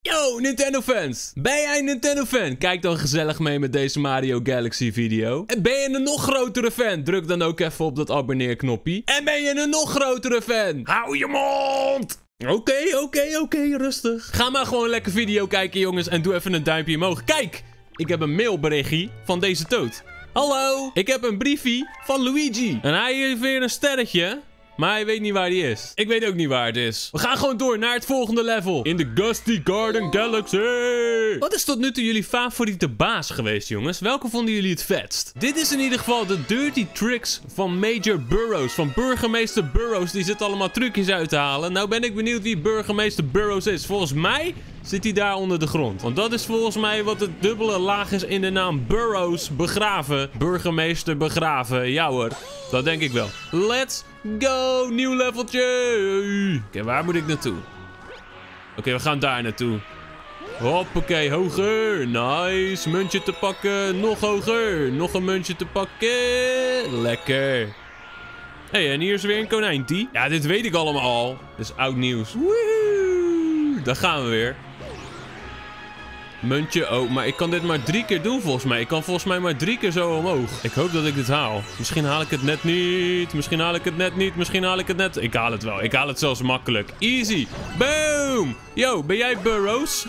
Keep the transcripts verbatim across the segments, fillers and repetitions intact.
Yo, Nintendo fans! Ben jij een Nintendo fan? Kijk dan gezellig mee met deze Mario Galaxy video. En ben je een nog grotere fan? Druk dan ook even op dat abonneerknopje. En ben je een nog grotere fan? Hou je mond! Oké, okay, oké, okay, oké, okay, rustig. Ga maar gewoon lekker video kijken, jongens. En doe even een duimpje omhoog. Kijk! Ik heb een mailberichtje van deze toad. Hallo! Ik heb een briefje van Luigi. En hij heeft weer een sterretje. Maar hij weet niet waar die is. Ik weet ook niet waar het is. We gaan gewoon door naar het volgende level. In de Gusty Garden Galaxy. Wat is tot nu toe jullie favoriete baas geweest, jongens? Welke vonden jullie het vetst? Dit is in ieder geval de dirty tricks van Major Burrows. Van burgemeester Burrows. Die zit allemaal trucjes uit te halen. Nou ben ik benieuwd wie burgemeester Burrows is. Volgens mij zit hij daar onder de grond. Want dat is volgens mij wat het dubbele laag is in de naam Burrows begraven. Burgemeester begraven. Ja hoor. Dat denk ik wel. Let's go. Nieuw leveltje. Oké, okay, waar moet ik naartoe? Oké, okay, we gaan daar naartoe. Hoppakee, hoger. Nice. Muntje te pakken. Nog hoger. Nog een muntje te pakken. Lekker. Hé, hey, en hier is weer een konijntje. Ja, dit weet ik allemaal al. Dit is oud nieuws. Woehoe. Daar gaan we weer. Muntje, oh, maar ik kan dit maar drie keer doen volgens mij. Ik kan volgens mij maar drie keer zo omhoog. Ik hoop dat ik dit haal. Misschien haal ik het net niet. Misschien haal ik het net niet. Misschien haal ik het net. Ik haal het wel. Ik haal het zelfs makkelijk. Easy. Boom. Yo, ben jij Burrows?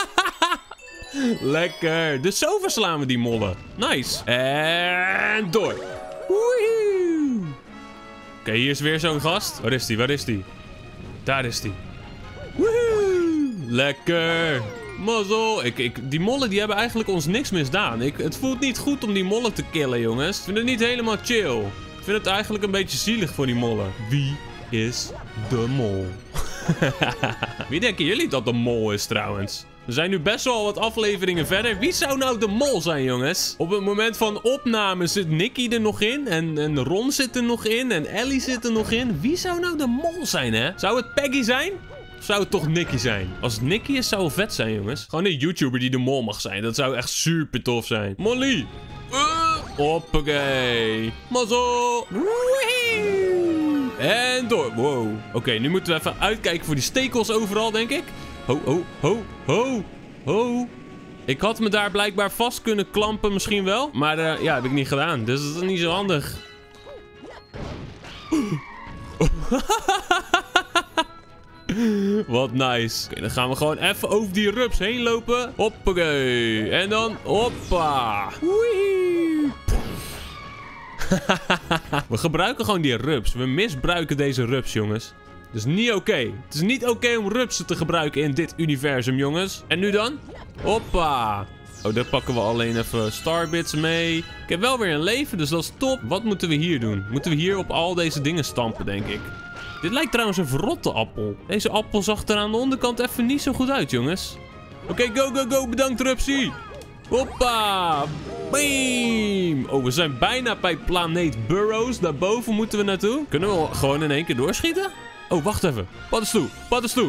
Lekker. Dus zo verslaan we die mollen. Nice. En door. Woehoe. Oké, okay, hier is weer zo'n gast. Waar is die? Waar is die? Daar is die. Woehoe. Lekker. Mazzel. Ik, ik, die mollen die hebben eigenlijk ons niks misdaan. Ik, het voelt niet goed om die mollen te killen, jongens. Ik vind het niet helemaal chill. Ik vind het eigenlijk een beetje zielig voor die mollen. Wie is de mol? Wie denken jullie dat de mol is trouwens? We zijn nu best wel wat afleveringen verder. Wie zou nou de mol zijn, jongens? Op het moment van opname zit Nicky er nog in. En, en Ron zit er nog in. En Ellie zit er nog in. Wie zou nou de mol zijn, hè? Zou het Peggy zijn? Of zou het toch Nicky zijn? Als het Nicky is, zou het vet zijn, jongens. Gewoon een YouTuber die de mol mag zijn. Dat zou echt super tof zijn. Molly! Uh, hoppakee! Mazzel! En door. Wow. Oké, okay, nu moeten we even uitkijken voor die stekels overal, denk ik. Ho, ho, ho, ho, ho. Ik had me daar blijkbaar vast kunnen klampen, misschien wel. Maar uh, ja, heb ik niet gedaan. Dus dat is niet zo handig. Wat nice. Oké, okay, dan gaan we gewoon even over die rups heen lopen. Hoppakee. En dan, hoppa. Wee. We gebruiken gewoon die rups. We misbruiken deze rups, jongens. Dat is niet oké. Okay. Het is niet oké okay om rupsen te gebruiken in dit universum, jongens. En nu dan? Hoppa. Oh, daar pakken we alleen even starbits mee. Ik heb wel weer een leven, dus dat is top. Wat moeten we hier doen? Moeten we hier op al deze dingen stampen, denk ik. Dit lijkt trouwens een verrotte appel. Deze appel zag er aan de onderkant even niet zo goed uit, jongens. Oké, okay, go, go, go. Bedankt, Rupsie. Hoppa. Beam. Oh, we zijn bijna bij planeet Burrows. Daarboven moeten we naartoe. Kunnen we gewoon in één keer doorschieten? Oh, wacht even. Paddenstoel. Paddenstoel.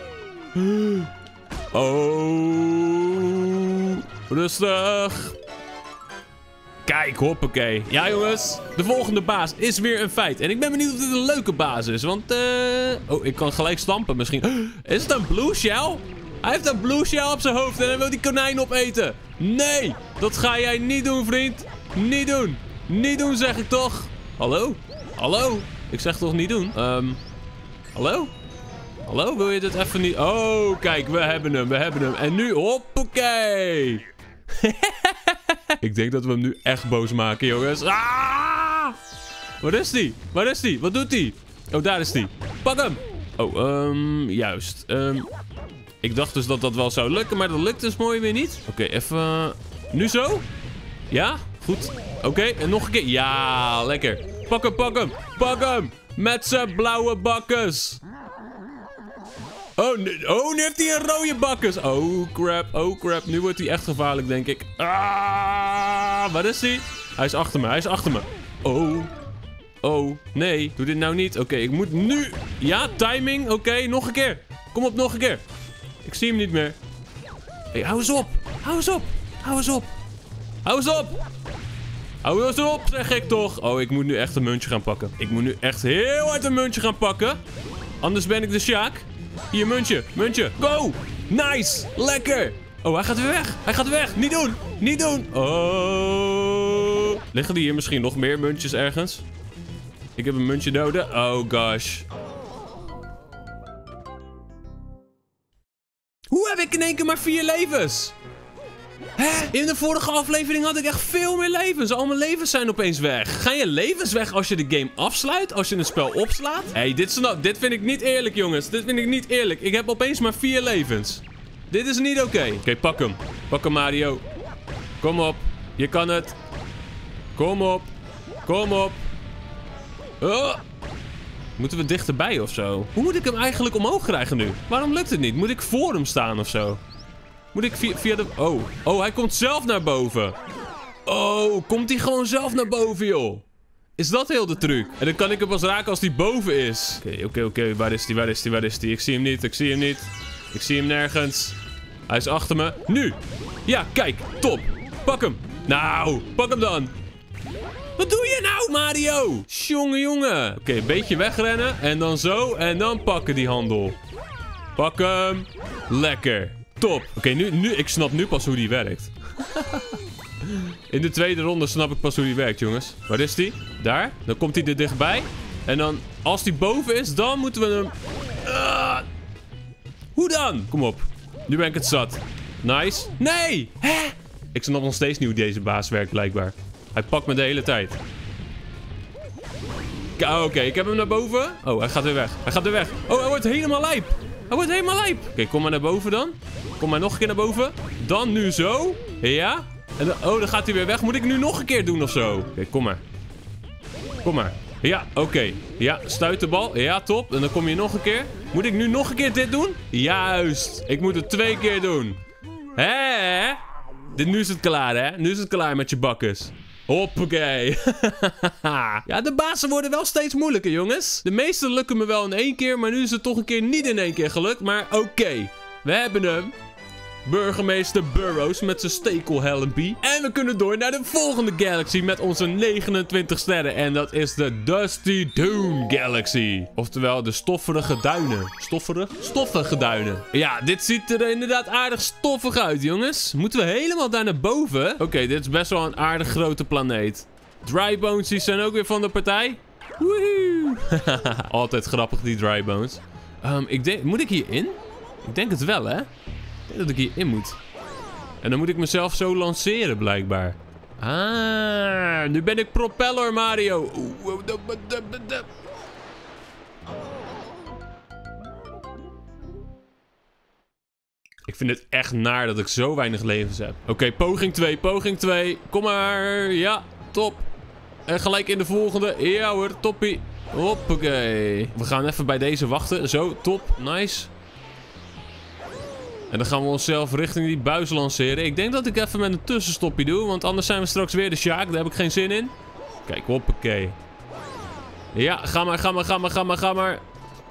Oh. Rustig. Kijk, hoppakee. Ja, jongens. De volgende baas is weer een feit. En ik ben benieuwd of dit een leuke baas is. Want, eh... Uh... oh, ik kan gelijk stampen misschien. Is het een blue shell? Hij heeft een blue shell op zijn hoofd en hij wil die konijn opeten. Nee, dat ga jij niet doen, vriend. Niet doen. Niet doen, zeg ik toch. Hallo? Hallo? Ik zeg toch niet doen? Um... Hallo? Hallo? Wil je dit even niet... oh, kijk, we hebben hem. We hebben hem. En nu, hoppakee. Ik denk dat we hem nu echt boos maken, jongens. Ah! Waar is die? Waar is die? Wat doet die? Oh, daar is die. Pak hem! Oh, um, juist. Um, ik dacht dus dat dat wel zou lukken, maar dat lukt dus mooi weer niet. Oké, okay, even... Uh, nu zo? Ja? Goed. Oké, okay, en nog een keer. Ja, lekker. Pak hem, pak hem. Pak hem! Met zijn blauwe bakkes. Oh, nu, oh, nu heeft hij een rode bakkes. Oh, crap. Oh, crap. Nu wordt hij echt gevaarlijk, denk ik. Ah, waar is hij? Hij is achter me. Hij is achter me. Oh. Oh. Nee. Doe dit nou niet. Oké, okay, ik moet nu... ja, timing. Oké, okay, nog een keer. Kom op, nog een keer. Ik zie hem niet meer. Hey, hou eens op. Hou eens op. Hou eens op. Hou eens op. Hou eens op, zeg ik toch. Oh, ik moet nu echt een muntje gaan pakken. Ik moet nu echt heel hard een muntje gaan pakken. Anders ben ik de Sjaak. Hier, muntje. Muntje. Go. Nice. Lekker. Oh, hij gaat weer weg. Hij gaat weg. Niet doen. Niet doen. Oh. Liggen die hier misschien nog meer muntjes ergens? Ik heb een muntje nodig. Oh gosh. Hoe heb ik in één keer maar vier levens? Hè? In de vorige aflevering had ik echt veel meer levens. Al mijn levens zijn opeens weg. Gaan je levens weg als je de game afsluit? Als je een spel opslaat? Hé, hey, dit, dit vind ik niet eerlijk, jongens. Dit vind ik niet eerlijk. Ik heb opeens maar vier levens. Dit is niet oké. Okay. Oké, okay, pak hem. Pak hem, Mario. Kom op. Je kan het. Kom op. Kom op. Oh. Moeten we dichterbij of zo? Hoe moet ik hem eigenlijk omhoog krijgen nu? Waarom lukt het niet? Moet ik voor hem staan of zo? Moet ik via, via de... Oh. Oh, hij komt zelf naar boven. Oh, komt hij gewoon zelf naar boven, joh? Is dat heel de truc? En dan kan ik hem pas raken als hij boven is. Oké, okay, oké, okay, oké. Okay. Waar is hij? Waar is hij? Waar is hij? Ik zie hem niet. Ik zie hem niet. Ik zie hem nergens. Hij is achter me. Nu! Ja, kijk. Top. Pak hem. Nou, pak hem dan. Wat doe je nou, Mario? Jongen, jongen. Oké, okay, een beetje wegrennen. En dan zo. En dan pakken die handel. Pak hem. Lekker. Top. Oké, okay, nu, nu, ik snap nu pas hoe die werkt. In de tweede ronde snap ik pas hoe die werkt, jongens. Waar is die? Daar. Dan komt hij er dichtbij. En dan, als die boven is, dan moeten we hem... Uh... Hoe dan? Kom op. Nu ben ik het zat. Nice. Nee! Hè? Ik snap nog steeds niet hoe deze baas werkt, blijkbaar. Hij pakt me de hele tijd. Oké, okay, ik heb hem naar boven. Oh, hij gaat weer weg. Hij gaat weer weg. Oh, hij wordt helemaal lijp. Hij wordt helemaal lijp. Oké, okay, kom maar naar boven dan. Kom maar nog een keer naar boven. Dan nu zo. Ja. En dan, oh, dan gaat hij weer weg. Moet ik nu nog een keer doen of zo? Oké, okay, kom maar. Kom maar. Ja, oké. Okay. Ja, stuit de bal. Ja, top. En dan kom je nog een keer. Moet ik nu nog een keer dit doen? Juist. Ik moet het twee keer doen. Hè? Dit, nu is het klaar, hè? Nu is het klaar met je bakkes. Hoppakee. Ja, de bazen worden wel steeds moeilijker, jongens. De meeste lukken me wel in één keer, maar nu is het toch een keer niet in één keer gelukt. Maar oké, okay. We hebben hem. Burgemeester Burrows met zijn stekelhelmpie. En we kunnen door naar de volgende galaxy met onze negenentwintig sterren. En dat is de Dusty Dune Galaxy. Oftewel de stoffige duinen. Stofferig? Stoffige duinen. Ja, dit ziet er inderdaad aardig stoffig uit, jongens. Moeten we helemaal daar naar boven? Oké, okay, dit is best wel een aardig grote planeet. Dry Bonesies zijn ook weer van de partij. Woehoe. Altijd grappig, die Dry Bones. Um, ik denk, moet ik hierin? Ik denk het wel, hè? Ik denk dat ik hierin moet. En dan moet ik mezelf zo lanceren, blijkbaar. Ah, nu ben ik propeller Mario. Ik vind het echt naar dat ik zo weinig levens heb. Oké, okay, poging twee, poging twee. Kom maar. Ja, top. En gelijk in de volgende. Ja hoor, toppie. Hoppakee. We gaan even bij deze wachten. Zo, top. Nice. En dan gaan we onszelf richting die buis lanceren. Ik denk dat ik even met een tussenstopje doe. Want anders zijn we straks weer de Sjaak. Daar heb ik geen zin in. Kijk, hoppakee. Ja, ga maar, ga maar, ga maar, ga maar, ga maar.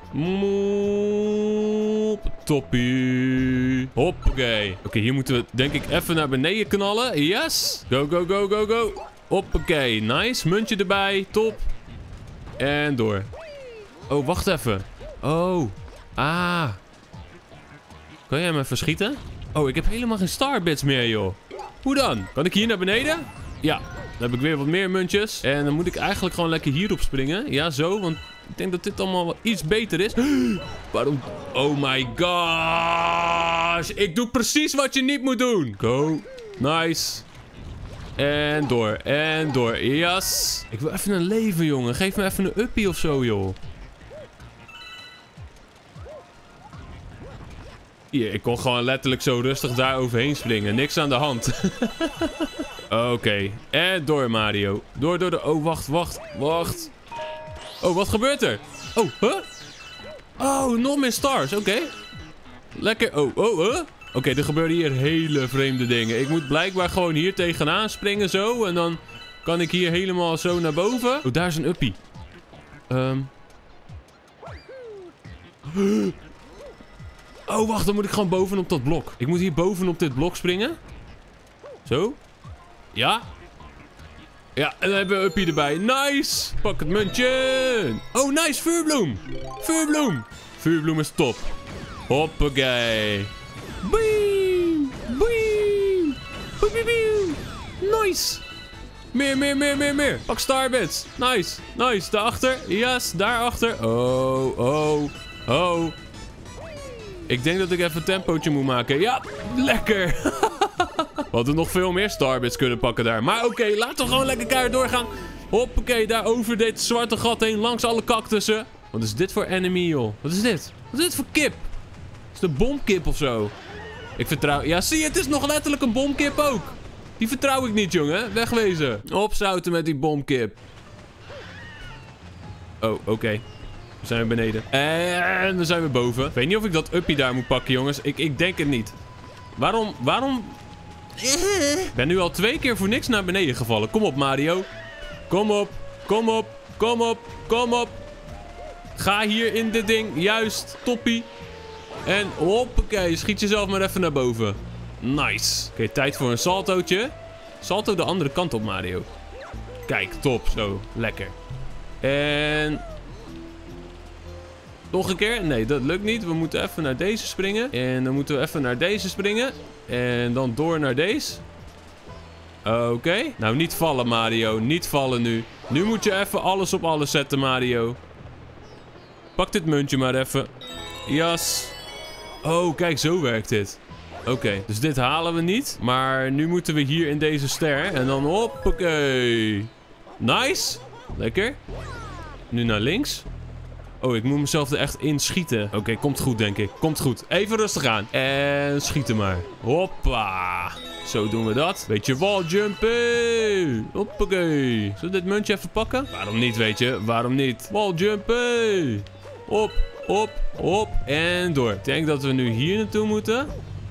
Moep. Toppie. Hoppakee. Oké, okay, hier moeten we denk ik even naar beneden knallen. Yes. Go, go, go, go, go. Hoppakee. Nice. Muntje erbij. Top. En door. Oh, wacht even. Oh. Ah. Kan jij me verschieten? Oh, ik heb helemaal geen starbits meer, joh. Hoe dan? Kan ik hier naar beneden? Ja, dan heb ik weer wat meer muntjes. En dan moet ik eigenlijk gewoon lekker hierop springen. Ja, zo, want ik denk dat dit allemaal wel iets beter is. Waarom? Oh my gosh. Ik doe precies wat je niet moet doen. Go. Nice. En door. En door. Yes. Ik wil even een leven, jongen. Geef me even een uppie of zo, joh. Hier, ik kon gewoon letterlijk zo rustig daar overheen springen. Niks aan de hand. Oké. Okay. En door, Mario. Door, door, door. Oh, wacht, wacht, wacht. Oh, wat gebeurt er? Oh, huh? Oh, nog meer stars. Oké. Okay. Lekker. Oh, oh, huh? Oké, okay, er gebeuren hier hele vreemde dingen. Ik moet blijkbaar gewoon hier tegenaan springen zo. En dan kan ik hier helemaal zo naar boven. Oh, daar is een uppie. Um. Oh, wacht. Dan moet ik gewoon bovenop dat blok. Ik moet hier bovenop dit blok springen. Zo. Ja. Ja, en dan hebben we uppie erbij. Nice. Pak het muntje. Oh, nice. Vuurbloem. Vuurbloem. Vuurbloem is top. Hoppakee. Nice. Meer, meer, meer, meer, meer. Pak Starbits. Nice. Nice. Daarachter. Yes, daarachter. Oh, oh, oh. Ik denk dat ik even een tempootje moet maken. Ja, lekker. We hadden nog veel meer Starbits kunnen pakken daar. Maar oké, okay, laten we gewoon lekker keihard doorgaan. Hoppakee, daar over dit zwarte gat heen. Langs alle cactussen. Wat is dit voor enemy, joh? Wat is dit? Wat is dit voor kip? Is het een bomkip of zo? Ik vertrouw... Ja, zie je, het is nog letterlijk een bomkip ook. Die vertrouw ik niet, jongen. Wegwezen. Opzouten met die bomkip. Oh, oké. Okay. We zijn weer beneden. En dan zijn we boven. Ik weet niet of ik dat uppie daar moet pakken, jongens. Ik, ik denk het niet. Waarom... Waarom... Ik ben nu al twee keer voor niks naar beneden gevallen. Kom op, Mario. Kom op. Kom op. Kom op. Kom op. Ga hier in dit ding. Juist. Toppie. En hoppakee. Schiet jezelf maar even naar boven. Nice. Oké, okay, tijd voor een saltootje. Salto de andere kant op, Mario. Kijk, top. Zo. Lekker. En... Nog een keer? Nee, dat lukt niet. We moeten even naar deze springen. En dan moeten we even naar deze springen. En dan door naar deze. Oké. Okay. Nou, niet vallen, Mario. Niet vallen nu. Nu moet je even alles op alles zetten, Mario. Pak dit muntje maar even. Jas. Oh, kijk, zo werkt dit. Oké, okay, dus dit halen we niet. Maar nu moeten we hier in deze ster. En dan hoppakee. Nice. Lekker. Nu naar links. Oh, ik moet mezelf er echt in schieten. Oké, okay, komt goed, denk ik. Komt goed. Even rustig aan. En schieten maar. Hoppa. Zo doen we dat. Beetje walljumpen. Hoppakee. Zullen we dit muntje even pakken? Waarom niet, weet je? Waarom niet? Walljumpen. Hop, hop, hop. En door. Ik denk dat we nu hier naartoe moeten.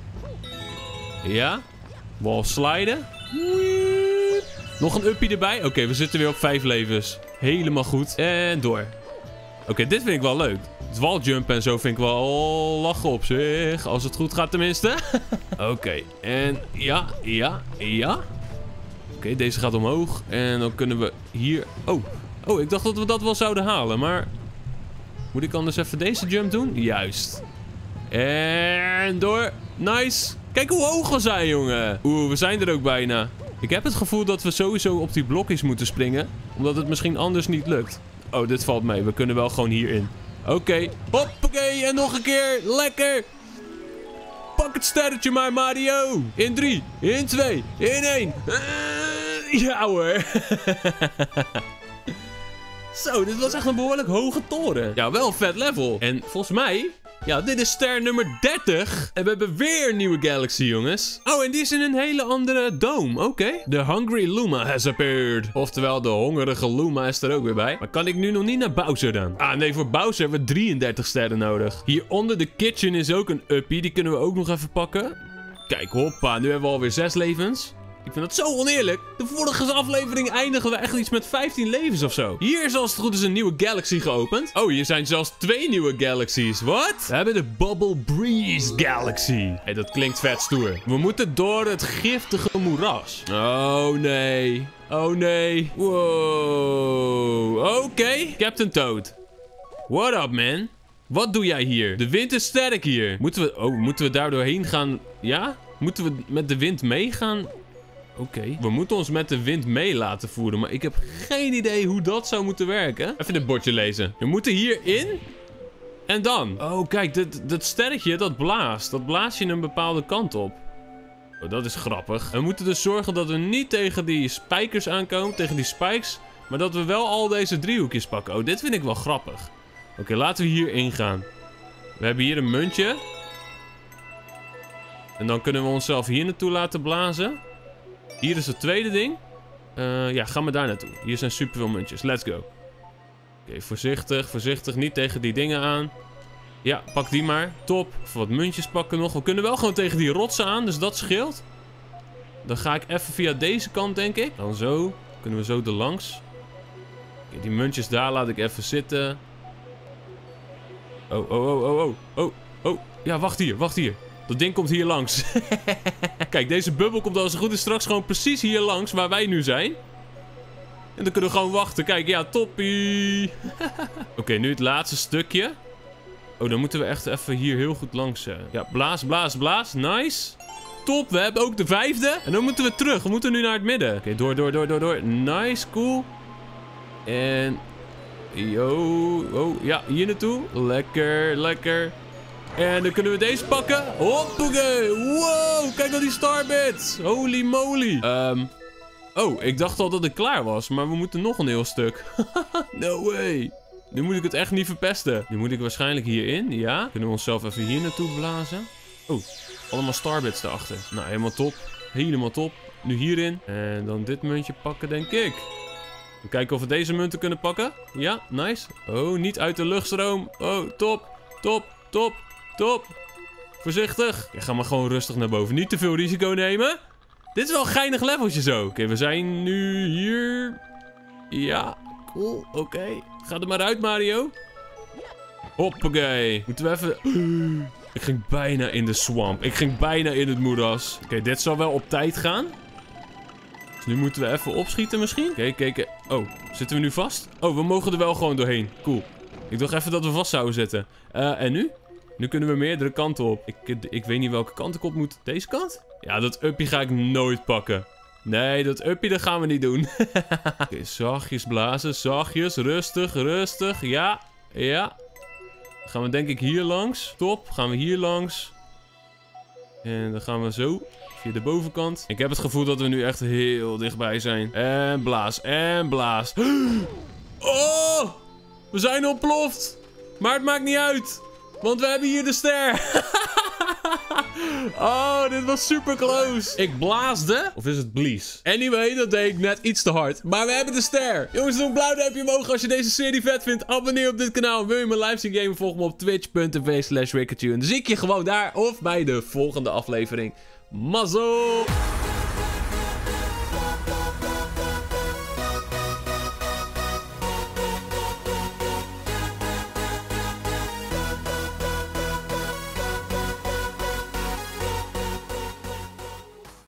Ja. Wall sliden. Nog een uppie erbij. Oké, okay, we zitten weer op vijf levens. Helemaal goed. En door. Oké, okay, dit vind ik wel leuk. Het walljumpen en zo vind ik wel lachen op zich. Als het goed gaat tenminste. Oké, okay. En ja, ja, ja. Oké, okay, deze gaat omhoog. En dan kunnen we hier... Oh, oh, ik dacht dat we dat wel zouden halen. Maar moet ik anders even deze jump doen? Juist. En door. Nice. Kijk hoe hoog we zijn, jongen. Oeh, we zijn er ook bijna. Ik heb het gevoel dat we sowieso op die blokjes moeten springen. Omdat het misschien anders niet lukt. Oh, dit valt mee. We kunnen wel gewoon hierin. Oké. Okay. Hoppakee. En nog een keer. Lekker. Pak het sterretje maar, Mario. In drie. In twee. In één. Uh, ja hoor. Zo, dit was echt een behoorlijk hoge toren. Ja, wel een vet level. En volgens mij... Ja, dit is ster nummer dertig. En we hebben weer een nieuwe galaxy, jongens. Oh, en die is in een hele andere dome. Oké. Okay. The Hungry Luma has appeared. Oftewel, de hongerige Luma is er ook weer bij. Maar kan ik nu nog niet naar Bowser dan? Ah, nee, voor Bowser hebben we drieëndertig sterren nodig. Hier onder de kitchen is ook een uppie. Die kunnen we ook nog even pakken. Kijk, hoppa. Nu hebben we alweer zes levens. Ik vind dat zo oneerlijk. De vorige aflevering eindigen we echt iets met vijftien levens of zo. Hier is als het goed is een nieuwe galaxy geopend. Oh, hier zijn zelfs twee nieuwe galaxies. Wat? We hebben de Bubble Breeze Galaxy. Hey, dat klinkt vet stoer. We moeten door het giftige moeras. Oh nee. Oh nee. Wow. Oké. Okay. Captain Toad. What up, man? Wat doe jij hier? De wind is sterk hier. Moeten we... Oh, moeten we daar doorheen gaan? Ja? Moeten we met de wind meegaan? Oké. Okay. We moeten ons met de wind mee laten voeren. Maar ik heb geen idee hoe dat zou moeten werken. Even dit bordje lezen. We moeten hierin. En dan. Oh, kijk. Dat, dat sterretje, dat blaast. Dat blaast je een bepaalde kant op. Oh, dat is grappig. We moeten dus zorgen dat we niet tegen die spijkers aankomen. Tegen die spikes. Maar dat we wel al deze driehoekjes pakken. Oh, dit vind ik wel grappig. Oké, okay, laten we hierin gaan. We hebben hier een muntje. En dan kunnen we onszelf hier naartoe laten blazen. Hier is het tweede ding. Uh, ja, ga maar daar naartoe. Hier zijn superveel muntjes. Let's go. Oké, okay, voorzichtig, voorzichtig. Niet tegen die dingen aan. Ja, pak die maar. Top. Even wat muntjes pakken nog. We kunnen wel gewoon tegen die rotsen aan, dus dat scheelt. Dan ga ik even via deze kant, denk ik. Dan zo. Kunnen we zo erlangs. Okay, die muntjes daar laat ik even zitten. Oh, oh, oh, oh, oh. Oh, oh. Ja, wacht hier, wacht hier. Dat ding komt hier langs. Kijk, deze bubbel komt als het goed is straks gewoon precies hier langs waar wij nu zijn. En dan kunnen we gewoon wachten. Kijk, ja, toppie. Oké, okay, nu het laatste stukje. Oh, dan moeten we echt even hier heel goed langs. Ja, blaas, blaas, blaas. Nice. top. We hebben ook de vijfde. En dan moeten we terug. We moeten nu naar het midden. Oké, okay, door, door, door, door, door. Nice, cool. En... Yo, oh, ja, hier naartoe. Lekker, lekker. En dan kunnen we deze pakken. Hoppakee. Wow, kijk naar die starbits. Holy moly. Um, oh, ik dacht al dat ik klaar was. Maar we moeten nog een heel stuk. No way. Nu moet ik het echt niet verpesten. Nu moet ik waarschijnlijk hierin, ja. Kunnen we onszelf even hier naartoe blazen. Oh, allemaal starbits daarachter. Nou, helemaal top. Helemaal top. Nu hierin. En dan dit muntje pakken, denk ik. Kijken of we deze munten kunnen pakken. Ja, nice. Oh, niet uit de luchtstroom. Oh, top, top, top, top. Voorzichtig. Ik ga maar gewoon rustig naar boven. Niet te veel risico nemen. Dit is wel een geinig leveltje zo. Oké, okay, we zijn nu hier. Ja, cool. Oké. Okay. Ga er maar uit, Mario. Hoppakee. Moeten we even... Ik ging bijna in de swamp. Ik ging bijna in het moeras. Oké, okay, dit zal wel op tijd gaan. Dus nu moeten we even opschieten misschien. Oké, okay, kijk. Oh, zitten we nu vast? Oh, we mogen er wel gewoon doorheen. Cool. Ik dacht even dat we vast zouden zitten. Uh, en nu? Nu kunnen we meerdere kanten op. Ik, ik weet niet welke kant ik op moet. Deze kant? Ja, dat uppie ga ik nooit pakken. Nee, dat uppie dat gaan we niet doen. Oké, okay, zachtjes blazen. Zachtjes. Rustig, rustig. Ja, ja. Dan gaan we denk ik hier langs. Top. Gaan we hier langs. En dan gaan we zo... Via de bovenkant. Ik heb het gevoel dat we nu echt heel dichtbij zijn. En blaas. En blaas. Oh! We zijn ontploft. Maar het maakt niet uit. Want we hebben hier de ster. Oh, dit was super close. Ik blaasde. Of is het blies? Anyway, dat deed ik net iets te hard. Maar we hebben de ster. Jongens, doe een blauw duimpje omhoog als je deze serie vet vindt. Abonneer op dit kanaal. Wil je mijn live zien gamen? Volg me op twitch punt tv slash Rickertune. En dan zie ik je gewoon daar of bij de volgende aflevering. Mazzel!